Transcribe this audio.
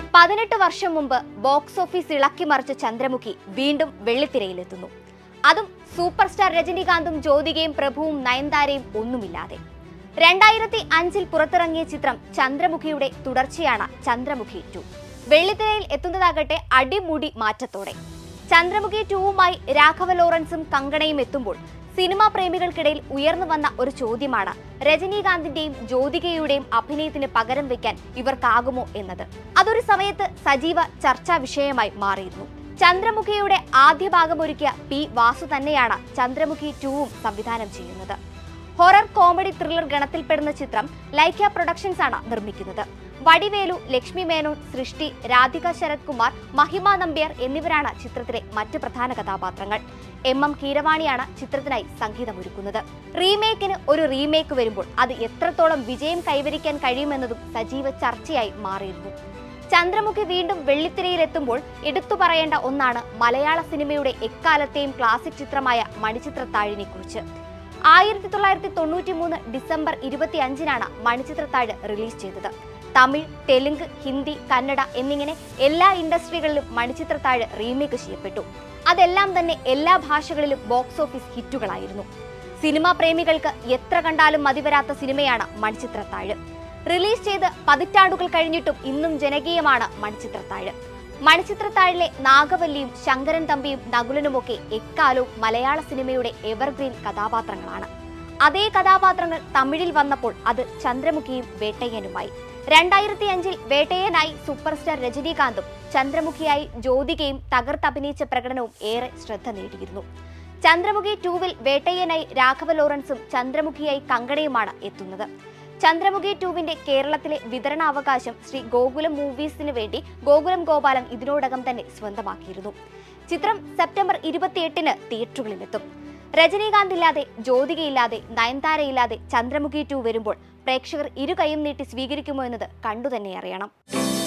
18 വർഷം മുമ്പ് box office ഇളക്കി മറിച്ച ചന്ദ്രമുഖി വീണ്ടും വെള്ളിത്തിരയിലെത്തുന്നു. അതും സൂപ്പർ സ്റ്റാർ രജനീകാന്തും ജ്യോതികയും പ്രഭുവും നയൻതാരയും ഒന്നുമില്ലാതെ. 2005-ൽ പുറത്തിറങ്ങിയ ചിത്രം ചന്ദ്രമുഖിയുടെ തുടർച്ചയാണ് ചന്ദ്രമുഖി 2. വെള്ളിത്തിരയിൽ എത്തുന്നതാകട്ടെ അടിമുടി മാറ്റത്തോടെ. ചന്ദ്രമുഖി 2വുമായി രാഘവ ലോറൻസും കങ്കണയും എത്തുമ്പോൾ സിനിമാ പ്രേമികൾക്കിടയിൽ ഉയർന്നു വന്ന ഒരു ചോദ്യമാണ് രജനീകാന്തിന്റെയും ജ്യോതികയുടെയും അഭിനയത്തിന് പകരം വെക്കാൻ ഇവർക്കാകുമോ എന്നത്. അതൊരു സമയത്ത് സജീവ ചർച്ചാ വിഷയമായി മാറിയിരുന്നു. ചന്ദ്രമുഖിയുടെ ആദ്യ ഭാഗമൊരുക്കിയ പി വാസു തന്നെയാണ് ചന്ദ്രമുഖി 2വും സംവിധാനം ചെയ്യുന്നത്. ഹൊറർ കോമഡി ത്രില്ലർ ഗണത്തിൽപ്പെടുന്ന ചിത്രം ലൈക്ക പ്രൊഡക്ഷൻസ് ആണ് നിർമ്മിക്കുന്നത്. വടിവേലു, ലക്ഷ്മി മേനോൻ, സൃഷ്ടി, രാധിക ശരത് കുമാർ, മഹിമ നമ്പ്യാർ എന്നിവരാണ് ചിത്രത്തിലെ മറ്റ് പ്രധാന കഥാപാത്രങ്ങൾ. എം കീരവാണിയാണ് ചിത്രത്തിനായി സംഗീതമൊരുക്കുന്നത്. റീമേക്കിന് ഒരു റീമേക്ക് വരുമ്പോൾ അത് എത്രത്തോളം വിജയം കൈവരിക്കാൻ കഴിയുമെന്നതും സജീവ ചർച്ചയായി മാറിയിരുന്നു. ചന്ദ്രമുഖി വീണ്ടും വെള്ളിത്തിരയിലെത്തുമ്പോൾ എടുത്തു പറയേണ്ട ഒന്നാണ് മലയാള സിനിമയുടെ എക്കാലത്തെയും ക്ലാസിക് ചിത്രമായ മണിച്ചിത്രത്താഴിനെ കുറിച്ച്. 1993 ഡിസംബർ 25-നാണ് മണിച്ചിത്രത്താഴ് റിലീസ് ചെയ്തത്. തമിഴ്, തെലുങ്ക്, ഹിന്ദി, കന്നഡ എന്നിങ്ങനെ എല്ലാ ഇൻഡസ്ട്രികളിലും മണിച്ചിത്രത്താഴ് റീമേക്ക് ചെയ്യപ്പെട്ടു. അതെല്ലാം തന്നെ എല്ലാ ഭാഷകളിലും ബോക്സ് ഓഫീസ് ഹിറ്റുകളായിരുന്നു. സിനിമാ പ്രേമികൾക്ക് എത്ര കണ്ടാലും മതിവരാത്ത സിനിമയാണ് മണിച്ചിത്രത്താഴ്. റിലീസ് ചെയ്ത് പതിറ്റാണ്ടുകൾ കഴിഞ്ഞിട്ടും ഇന്നും ജനകീയമാണ് മണിച്ചിത്രത്താഴ്. മണിച്ചിത്രത്താഴിലെ നാഗവല്ലിയും ശങ്കരൻ തമ്പിയും നകുലനുമൊക്കെ എക്കാലവും മലയാള സിനിമയുടെ എവർഗ്രീൻ കഥാപാത്രങ്ങളാണ്. അതേ കഥാപാത്രങ്ങൾ തമിഴിൽ വന്നപ്പോൾ അത് ചന്ദ്രമുഖിയും വേട്ടയ്യനുമായി. 2005-ൽ വേട്ടയ്യനായി സൂപ്പർ സ്റ്റാർ രജനീകാന്തും ചന്ദ്രമുഖിയായി ജ്യോതികയും തകർത്തഭിനയിച്ച പ്രകടനവും ഏറെ ശ്രദ്ധ നേടിയിരുന്നു. ചന്ദ്രമുഖി 2-വിൽ വേട്ടയ്യനായി രാഘവ ലോറൻസും ചന്ദ്രമുഖിയായി കങ്കണയുമാണ് എത്തുന്നത്. ചന്ദ്രമുഖി 2വിന്റെ കേരളത്തിലെ വിതരണാവകാശം ശ്രീ ഗോകുലം മൂവീസിന് വേണ്ടി ഗോകുലം ഗോപാലൻ ഇതിനോടകം തന്നെ സ്വന്തമാക്കിയിരുന്നു. ചിത്രം സെപ്റ്റംബർ 28-ന് തിയേറ്ററുകളിലെത്തും. രജനീകാന്ത് ഇല്ലാതെ, ജ്യോതികയില്ലാതെ, നയൻതാരയില്ലാതെ ചന്ദ്രമുഖി 2 വരുമ്പോൾ പ്രേക്ഷകർ ഇരു കൈയും നീട്ടി സ്വീകരിക്കുമോ എന്നത് കണ്ടുതന്നെ അറിയണം.